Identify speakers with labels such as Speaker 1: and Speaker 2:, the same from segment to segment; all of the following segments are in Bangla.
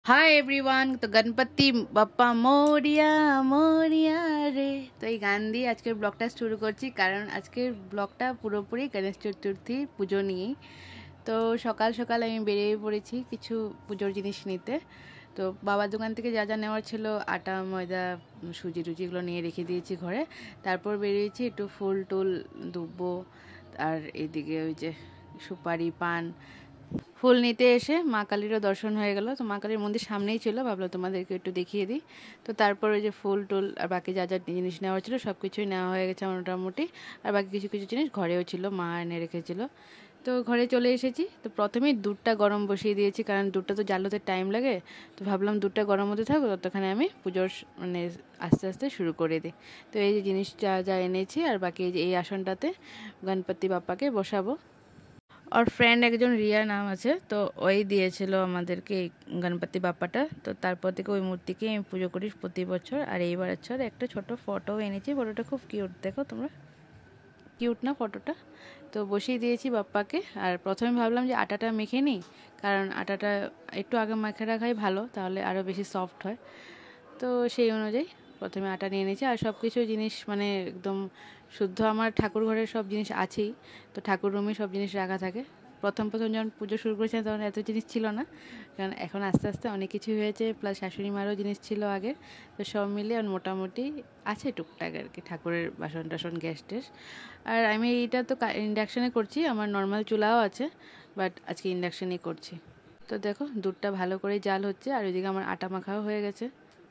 Speaker 1: Hi everyone. তো গণপতি বাপ্পা মোরিয়া মোরিয়া রে, তো এই গান দিয়ে আজকের ব্লগটা শুরু করছি, কারণ আজকের ব্লগটা পুরোপুরি গণেশ চতুর্থী পুজো নিয়েই। তো সকাল সকাল আমি বেরিয়ে পড়েছি কিছু পুজোর জিনিস নিতে। তো বাবার দোকান থেকে যা যা নেওয়ার ছিল, আটা ময়দা সুজি টুজি এগুলো নিয়ে রেখে দিয়েছি ঘরে। তারপর বেরিয়েছি একটু ফুল টুল দুব্বো, আর এইদিকে ওই যে সুপারি পান ফুল নিতে এসে মা কালীরও দর্শন হয়ে গেল। তো মা কালীর মন্দির সামনেই ছিল, ভাবলো তোমাদেরকে একটু দেখিয়ে দিই। তো তারপর ওই যে ফুল টুল আর বাকি যা যা জিনিস নেওয়ার ছিল সব কিছুই নেওয়া হয়ে গেছে মোটামুটি। আর বাকি কিছু কিছু জিনিস ঘরেও ছিল, মা এনে রেখেছিল। তো ঘরে চলে এসেছি। তো প্রথমেই দুধটা গরম বসিয়ে দিয়েছি, কারণ দুধটা তো জাল হতে টাইম লাগে। তো ভাবলাম দুধটা গরম হতে থাকো, ততক্ষণে আমি পুজোর মানে আস্তে আস্তে শুরু করে দিই। তো এই যে জিনিস যা যা এনেছি, আর বাকি এই যে এই আসনটাতে গণপতি বাপ্পাকে বসাবো। ওর ফ্রেন্ড একজন রিয়া নাম আছে, তো ওই দিয়েছিল আমাদেরকে এই গণপতি বাপ্পাটা। তো তারপর থেকে ওই মূর্তিকে আমি পুজো করি প্রতি বছর। আর এইবার বছর একটা ছোট ফটো এনেছি, ফটোটা খুব কিউট, দেখো তোমরা, কিউট না ফটোটা? তো বসিয়ে দিয়েছি বাপ্পাকে। আর প্রথমে ভাবলাম যে আটাটা মেখে নিই, কারণ আটাটা একটু আগে মেখে রাখাই ভালো, তাহলে আরও বেশি সফট হয়। তো সেই অনুযায়ী প্রথমে আটা নিয়ে নিয়েছি। আর সব কিছু জিনিস মানে একদম শুদ্ধ, আমার ঠাকুর ঘরের সব জিনিস আছেই। তো ঠাকুর রুমে সব জিনিস রাখা থাকে। প্রথম প্রথম যখন পুজো শুরু করেছিলাম তখন এত জিনিস ছিল না, কারণ এখন আস্তে আস্তে অনেক কিছু হয়েছে, প্লাস শাশুড়ি মারও জিনিস ছিল আগের। তো সব মিলিয়ে মোটামুটি আছে টুকটাক আর কি, ঠাকুরের বাসন টাসন গ্যাস ট্যাস। আর আমি এইটা তো ইন্ডাকশানে করছি, আমার নর্মাল চুলাও আছে, বাট আজকে ইন্ডাকশানেই করছি। তো দেখো দুধটা ভালো করে জাল হচ্ছে, আর ওইদিকে আমার আটা মাখাও হয়ে গেছে।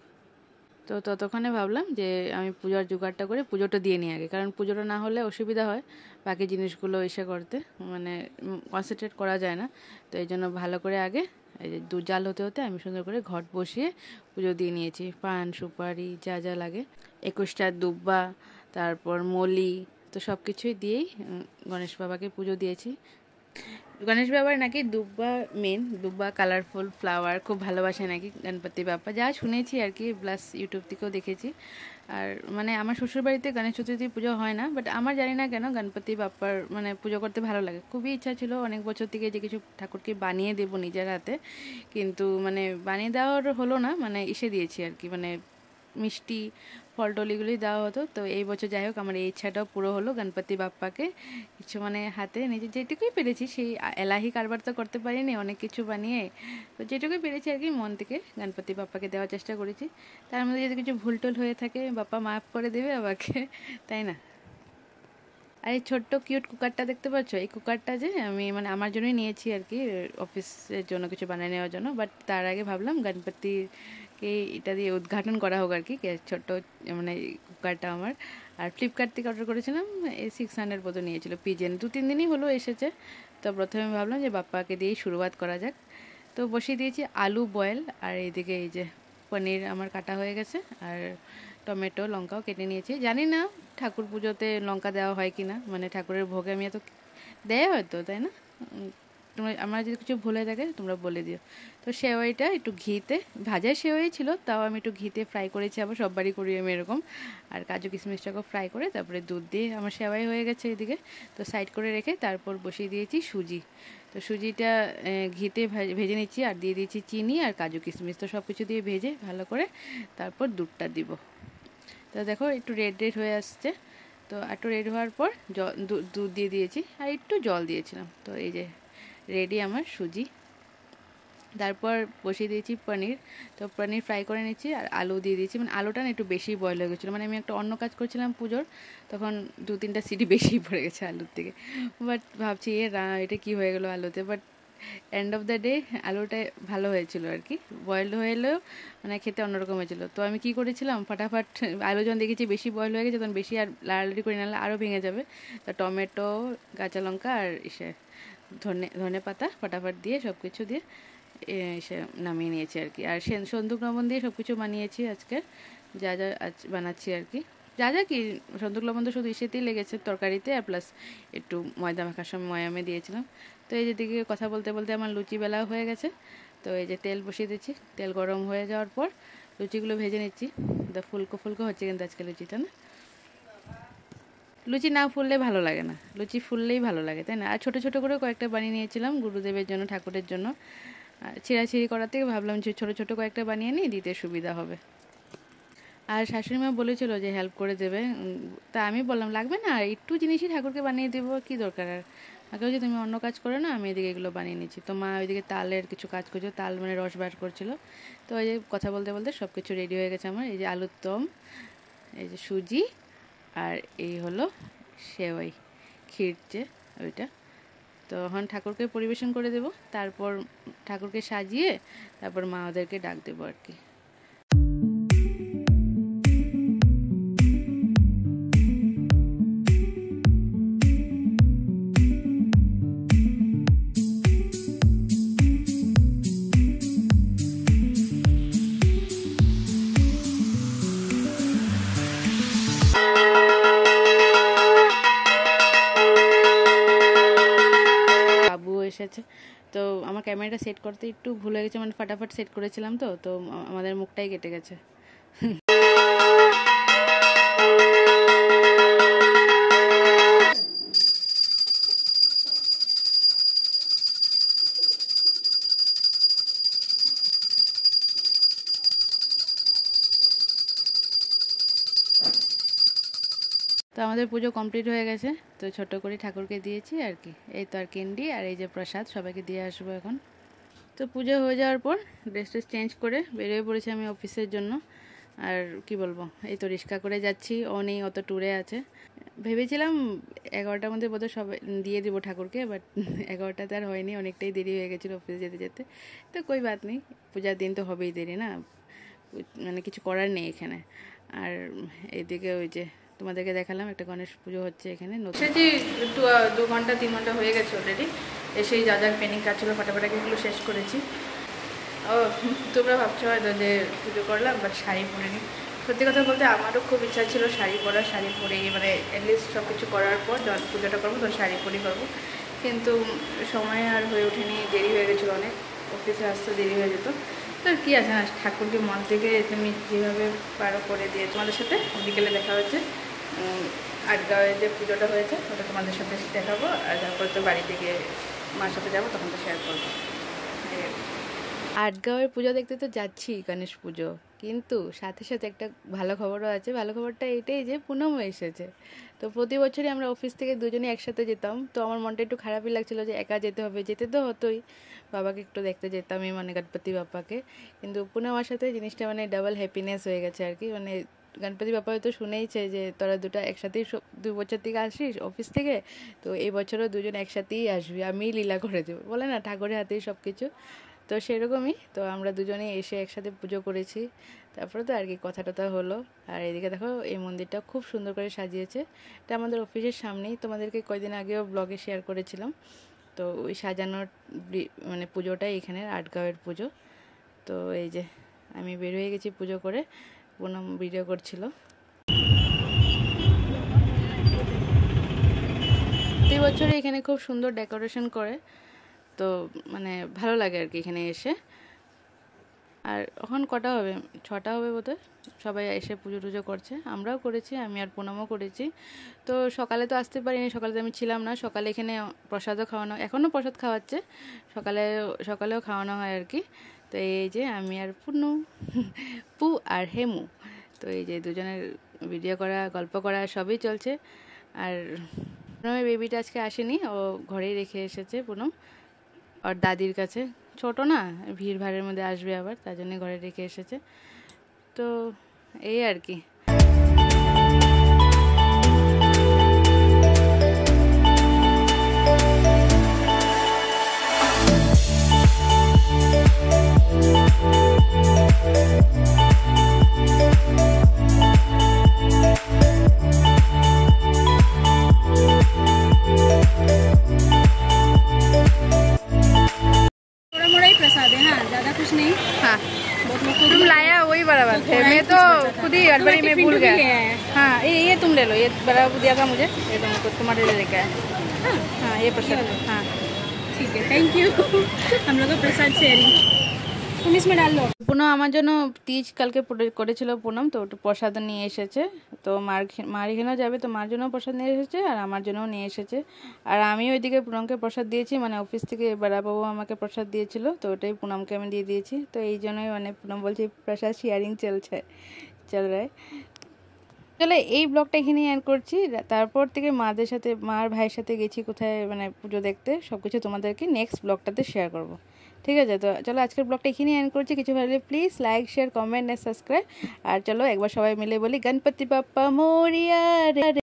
Speaker 1: তো ততক্ষণে ভাবলাম যে আমি পূজার জোগাড়টা করে পুজোটা দিয়ে নিই আগে, কারণ পুজোটা না হলে অসুবিধা হয় বাকি জিনিসগুলো এসে করতে, মানে কনসেন্ট্রেট করা যায় না। তো এই জন্য ভালো করে আগে এই যে দুধ জাল হতে হতে আমি সুন্দর করে ঘট বসিয়ে পুজো দিয়ে নিয়েছি। পান সুপারি যা যা লাগে, 21টা দুব্বা, তারপর মলি, তো সব কিছুই দিয়েই গণেশ বাবাকে পুজো দিয়েছি। গণেশ বাবার নাকি দুব্বা মেন, দুব্বা কালারফুল ফ্লাওয়ার খুব ভালোবাসে নাকি গণপতি বাপ্পা, যা শুনেছি আর কি, প্লাস ইউটিউব থেকেও দেখেছি। আর মানে আমার শ্বশুরবাড়িতে গণেশ চতুর্থী পুজো হয় না, বাট আমার জানি না কেন গণপতি বাপ্পার মানে পুজো করতে ভালো লাগে। খুবই ইচ্ছা ছিল অনেক বছর থেকে যে কিছু ঠাকুরকে বানিয়ে দেবো নিজের হাতে, কিন্তু মানে বানিয়ে দেওয়ার হলো না, মানে এসে দিয়েছি আর কি, মানে মিষ্টি ফল টল এগুলোই দেওয়া হতো। তো এই বছর যাই হোক আমার এই ইচ্ছাটাও পুরো হলো, গণপতি বাপ্পাকে কিছু মানে হাতে নিজে যেটুকুই পেরেছি, সেই এলাহি কারবার তো করতে পারিনি অনেক কিছু বানিয়ে, তো যেটুকুই পেরেছি আর কি মন থেকে গণপতি বাপ্পাকে দেওয়ার চেষ্টা করেছি। তার মধ্যে যদি কিছু ভুল টুল হয়ে থাকে বাপ্পা মাফ করে দেবে আমাকে, তাই না? আর এই ছোট্ট কিউট কুকারটা দেখতে পাচ্ছ, এই কুকারটা যে আমি মানে আমার জন্যই নিয়েছি আর কি, অফিসের জন্য কিছু বানিয়ে নেওয়ার জন্য। বাট তার আগে ভাবলাম গণপতিকে এটা দিয়ে উদ্ঘাটন করা হোক আর কি, ছোট্ট মানে কুকারটা আমার। আর ফ্লিপকার্ট থেকে অর্ডার করেছিলাম, এই 600 মতো নিয়েছিল, পিজেন 2-3 দিনই হলো এসেছে। তো প্রথমে ভাবলাম যে বাপ্পাকে দিয়েই শুরুয়াত করা যাক। তো বসিয়ে দিয়েছি আলু বয়েল, আর এইদিকে এই যে পনির আমার কাটা হয়ে গেছে, আর টমেটো লঙ্কাও কেটে নিয়েছি। জানি না ঠাকুর পুজোতে লঙ্কা দেওয়া হয় কি না, মানে ঠাকুরের ভোগে আমি এত দেয় হয়তো, তাই না? তোমরা আমার যদি কিছু ভুলে থাকে তোমরা বলে দিও। তো সেওইটা একটু ঘিতে, ভাজা সেওই ছিল, তাও আমি একটু ঘিতে ফ্রাই করেছি, আবার সববারই করি আমি এরকম। আর কাজু কিশমিশটাকেও ফ্রাই করে তারপরে দুধ দিয়ে আমার সেওয়াই হয়ে গেছে এদিকে। তো সাইড করে রেখে তারপর বসিয়ে দিয়েছি সুজি। তো সুজিটা ঘিতে ভেজে নিচ্ছি, আর দিয়ে দিয়েছি চিনি আর কাজু কিশমিশ, তো সব কিছু দিয়ে ভেজে ভালো করে তারপর দুধটা দিব। তো দেখো একটু রেড রেড হয়ে আসছে। তো একটু রেড হওয়ার পর দুধ দিয়ে দিয়েছি, আর একটু জল দিয়েছিলাম। তো এই যে রেডি আমার সুজি। তারপর বসিয়ে দিয়েছি পনির। তো পনির ফ্রাই করে নিচ্ছি, আর আলু দিয়ে দিয়েছি, মানে আলুটা না একটু বেশি বয়েল হয়ে গেছিলো, মানে আমি একটা অন্য কাজ করছিলাম পুজোর, তখন 2-3টা সিটি বেশি পড়ে গেছে আলুর থেকে। বাট ভাবছি এটা কী হয়ে গেলো আলুতে, but end of the day আলুটা ভালো হয়েছিল আর কি, বয়েলড হয়েলেও মানে খেতে অন্যরকম হয়েছিল। তো আমি কি করেছিলাম, ফাটাফাট আলু যখন দেখেছি বেশি বয়েল হয়ে গেছে, তখন বেশি আর লাড়ালাড়ি করে নাহলে আরও ভেঙে যাবে। তো টমেটো, কাঁচা লঙ্কা আর ধনে পাতা ফাটাফাট দিয়ে সব কিছু দিয়ে সে নামিয়ে নিয়েছি আর কি। আর সন্দুক লবণ দিয়ে সব কিছু বানিয়েছি আজকে, যা যা আজ বানাচ্ছি আর কি। যা যা কি সন্দুক লবণ তো শুধু ইসেতেই লেগেছে তরকারিতে, আর প্লাস একটু ময়দা মাখার সময় ময়ামে দিয়েছিলাম। তো এই যেদিকে কথা বলতে বলতে আমার লুচি বেলাও হয়ে গেছে। তো এই যে তেল বসিয়ে দিচ্ছি, তেল গরম হয়ে যাওয়ার পর লুচিগুলো ভেজে নিচ্ছি। ফুলকো ফুলকো হচ্ছে কিন্তু আজকে লুচিটা, না লুচি না ফুললে ভালো লাগে না, লুচি ফুললেই ভালো লাগে, তাই না? আর ছোটো ছোটো করে কয়েকটা বানিয়ে নিয়েছিলাম গুরুদেবের জন্য, ঠাকুরের জন্য। ছিঁড়াছিঁড়ি করার থেকে ভাবলাম যে ছোটো ছোটো কয়েকটা বানিয়ে নিই, দিতে সুবিধা হবে। আর শাশুড়ি মা বলেছিল যে হেল্প করে দেবে, তা আমি বললাম লাগবে না, একটু জিনিসই ঠাকুরকে বানিয়ে দেবো, কী দরকার। আর মাকে বলছি তুমি অন্য কাজ করো না, আমি এদিকে এগুলো বানিয়ে নিচ্ছি। তো মা ওইদিকে তালের কিছু কাজ করছিল, তাল মানে রস বার করছিল। তো ওই যে কথা বলতে বলতে সব কিছু রেডি হয়ে গেছে আমার। এই যে আলুর দম, এই যে সুজি, আর এই হলো সেওই ক্ষীর যে ওইটা। তো এখন ঠাকুরকে পরিবেশন করে দেব, তারপর ঠাকুরকে সাজিয়ে তারপর মা ওদেরকে ডাক দেবো আর কি। এসেছে, তো আমার ক্যামেরাটা সেট করতে একটু ভুল হয়ে গেছে, মানে ফাটাফাট সেট করেছিলাম, তো তো আমাদের মুখটাই কেটে গেছে। তো আমাদের পুজো কমপ্লিট হয়ে গেছে, তো ছোট করে ঠাকুরকে দিয়েছি আর কি। এই তো আর ক্যান্ডি আর এই যে প্রসাদ সবাইকে দিয়ে আসবো এখন। তো পুজো হয়ে যাওয়ার পর ড্রেস চেঞ্জ করে বেরিয়ে পড়েছি আমি অফিসের জন্য। আর কি বলবো, এই তো রিক্সা করে যাচ্ছি, ও নেই, অত ট্যুরে আছে। ভেবেছিলাম 11টার মধ্যে বোধহয় সবাই দিয়ে দিব ঠাকুরকে, বাট 11টাতে আর হয়নি, অনেকটাই দেরি হয়ে গেছিলো অফিসে যেতে যেতে। তো কই বাত নেই, পূজার দিন তো হবেই দেরি, না মানে কিছু করার নেই এখানে। আর এইদিকে ওই যে তোমাদেরকে দেখালাম একটা গণেশ পুজো হচ্ছে এখানে। এসেছি 2 ঘন্টা 3 ঘন্টা হয়ে গেছে অলরেডি। এসেই যা যা পেন্ডিং কাজ ছিল ফাটাফাটাকে এগুলো শেষ করেছি। ও তোমরা ভাবছো হয়তো যে পুজো করলাম বাট শাড়ি পরিনি। সত্যি কথা বলতে আমারও খুব ইচ্ছা ছিল শাড়ি পরা, শাড়ি পরে মানে অ্যাটলিস্ট সব কিছু করার পর যখন পুজোটা করবো তখন শাড়ি পরি করবো, কিন্তু সময় আর হয়ে ওঠেনি, দেরি হয়ে গেছিলো অনেক, অফিসে আসতে দেরি হয়ে যেত। তো কী আছে না, ঠাকুরকে মন থেকে তুমি যেভাবে পারো করে দিয়ে তোমাদের সাথে বিকেলে দেখা হচ্ছে। আটগাঁওয়ে যে পুজোটা হয়েছে ওটা তোমাদের সাথে দেখাবো, আর তারপর তো বাড়িতে গিয়ে মার সাথে যাবো, তখন তো শেয়ার করবো। আটগাঁওয়ের পুজো দেখতে তো যাচ্ছি, গণেশ পুজো, কিন্তু সাথে সাথে একটা ভালো খবরও আছে। ভালো খবরটা এটাই যে পুনম এসেছে। তো প্রতি বছরই আমরা অফিস থেকে দুজনে একসাথে যেতাম, তো আমার মনটা একটু খারাপই লাগছিলো যে একা যেতে হবে, যেতে তো হতোই, বাবাকে একটু দেখতে যেতামই, মানে গণপতি বাপ্পাকে, কিন্তু পুনম আমার সাথে জিনিসটা মানে ডাবল হ্যাপিনেস হয়ে গেছে আর কি। মানে গণপতি বাপ্পা হয়তো শুনেইছে যে তোরা দুটা একসাথেই 2 বছর থেকে আসিস অফিস থেকে, তো এই বছরও দুজন একসাথেই আসবি, আমি লীলা করে দেবো, বলে না ঠাকুরের হাতেই সব কিছু। তো সেরকমই, তো আমরা দুজনেই এসে একসাথে পুজো করেছি, তারপরে তো আর কি কথা টথা হলো। আর এদিকে দেখো এই মন্দিরটা খুব সুন্দর করে সাজিয়েছে, এটা আমাদের অফিসের সামনেই, তোমাদেরকে কয়েকদিন আগেও ব্লগে শেয়ার করেছিলাম। তো ওই সাজানোর মানে পুজোটাই এখানের আটগাঁওয়ের পুজো। তো এই যে আমি বের হয়ে গেছি পুজো করে, পুনম ভিডিও করছিল। প্রতি বছরই এখানে খুব সুন্দর ডেকোরেশন করে, তো মানে ভালো লাগে আর কি এখানে এসে। আর এখন কটা হবে, 6টা হবে বোধহয়, সবাই এসে পুজো টুজো করছে, আমরাও করেছি, আমি আর পুনমও করেছি। তো সকালে তো আসতে পারিনি, সকালে তো আমি ছিলাম না, সকালে এখানে প্রসাদও খাওয়ানো, এখনও প্রসাদ খাওয়াচ্ছে, সকালেও খাওয়ানো হয় আর কি। তো এই যে আমি আর পু আর হেমু, তো এই যে দুজনের ভিডিও করা, গল্প করা সবই চলছে। আর পুনমের বেবিটা আজকে আসেনি, ও ঘরেই রেখে এসেছে পুনম ওর দাদির কাছে, ছোট না, ভিড় ভাড়ের মধ্যে আসবে আবার, তার জন্য ঘরে রেখে এসেছে। তো এই আর কি। हाँ तुम लाया वही बराबर थे, मैं तो खुद ही गड़बड़ी में भूल गया। हाँ ये तुम ले लो, ये बराबर दिया था मुझे, ये तुमको तुम्हारे लिए लेके आया। हाँ ये प्रसाद, हाँ
Speaker 2: ठीक है, थैंक यू। हम लोग का प्रसाद शेयरिंग। तुम इसमें डाल लो।
Speaker 1: পুনম আমার জন্য তিজ কালকে করেছিল পুনম, তো একটু প্রসাদ নিয়ে এসেছে। তো মার এখানেও যাবে, তো মার জন্য প্রসাদ নিয়ে এসেছে আর আমার জন্যও নিয়ে এসেছে। আর আমি ওইদিকে পুনমকে প্রসাদ দিয়েছি, মানে অফিস থেকে বাবু আমাকে প্রসাদ দিয়েছিল, তো ওটাই পুনমকে আমি দিয়ে দিয়েছি। তো এই জন্যই মানে পুনম বলছি প্রসাদ শেয়ারিং চল রা। চলো এই ব্লগটা এখানেই এন্ড করছি। তারপর থেকে মার ভাইয়ের সাথে গেছি কোথায় মানে পুজো দেখতে, সব কিছু তোমাদেরকে নেক্সট ব্লগটাতে শেয়ার করব। ঠিক আছে, তো চলো আজকের ব্লগটা এখানেই এন্ড করছি। কিছু ভালো লাগলে please like share comment and subscribe. আর চলো একবার সবাই মিলে বলি গণপতি বাপ্পা মোরিয়া রে।